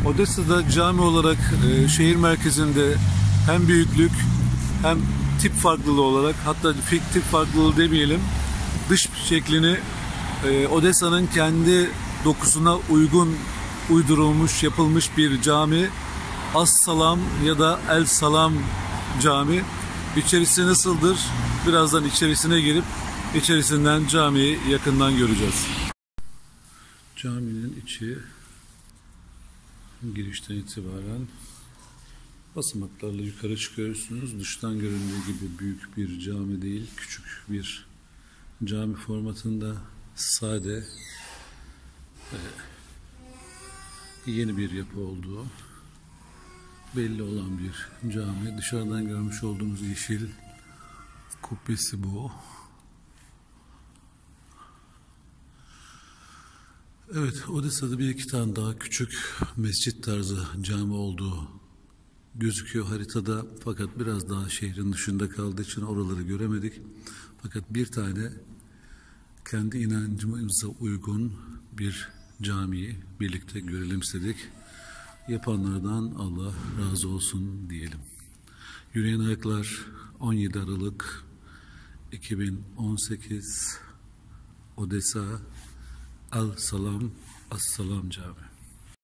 Odessa'da cami olarak şehir merkezinde hem büyüklük hem tip farklılığı olarak, hatta tip farklılığı demeyelim, dış şeklini Odessa'nın kendi dokusuna uygun uydurulmuş, yapılmış bir cami. As-Salam ya da El Salam Cami. İçerisi nasıldır? Birazdan içerisine girip içerisinden camiyi yakından göreceğiz. Caminin içi girişten itibaren basamaklarla yukarı çıkıyorsunuz. Dıştan göründüğü gibi büyük bir cami değil, küçük bir cami formatında, sade yeni bir yapı olduğu belli olan bir cami. Dışarıdan görmüş olduğunuz yeşil kubbesi bu. Evet, Odessa'da bir iki tane daha küçük mescit tarzı cami olduğu gözüküyor haritada. Fakat biraz daha şehrin dışında kaldığı için oraları göremedik. Fakat bir tane kendi inancımıza uygun bir camiyi birlikte görelim istedik. Yapanlardan Allah razı olsun diyelim. Yürüyen Ayaklar 17 Aralık 2018 Odessa El Salam As-Salam Cami.